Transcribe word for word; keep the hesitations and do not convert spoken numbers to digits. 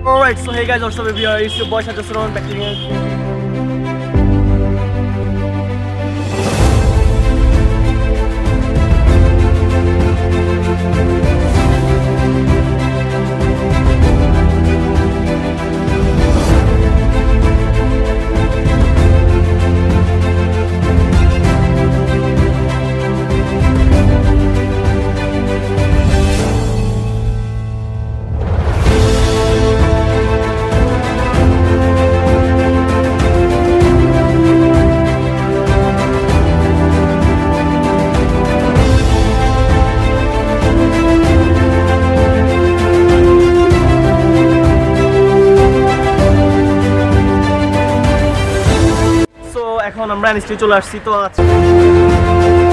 Alright, so hey guys, what's up everyone? It's your boy Sazzad Hossain Romen back again. এখন আমরা N S T U চলে আসছি তো আছে